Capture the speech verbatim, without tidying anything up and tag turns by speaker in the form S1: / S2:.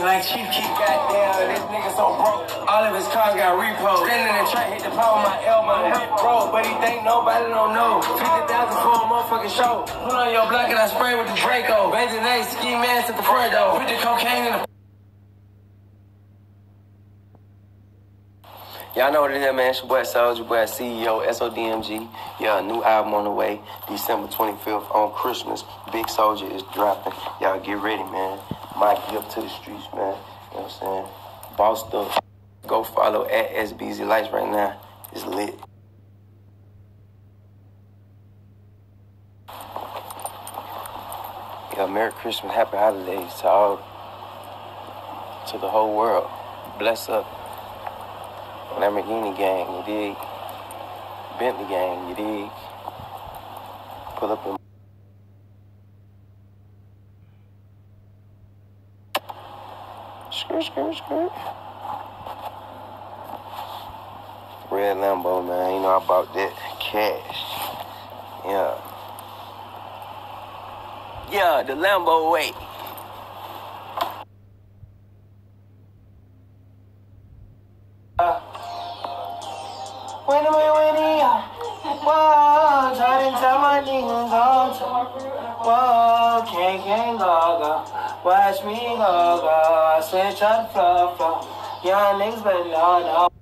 S1: like Chief Keef, goddamn, this nigga so broke. All of his cars got repo. Standing in the track, hit the power, my elbow, hip broke. But he think nobody don't know. fifty thousand for a motherfucking show. Put on your block and I spray with the Draco. Benz and A, ski mask at the front door. Put the cocaine in the... Y'all know what it is, man. It's your boy Soulja, your boy C E O, S O D M G. Yeah, a new album on the way, December twenty-fifth on Christmas. Big Soulja is dropping. Y'all get ready, man. My gift to the streets, man. You know what I'm saying? Bossed up. Go follow at S B Z Lights right now. It's lit. Yeah, Merry Christmas, Happy Holidays to all, to the whole world. Bless up. Lamborghini gang, you dig? Bentley gang, you dig? Pull up in... Skirt, skirt, skirt. Red Lambo, man. You know I bought that cash. Yeah. Yeah, the Lambo way. Uh. When am I winning? Whoa, try to tell my niggas on top. Whoa, can't, can't go, go. Watch me go, go. I switch up, flow, flow. Young niggas better know, know.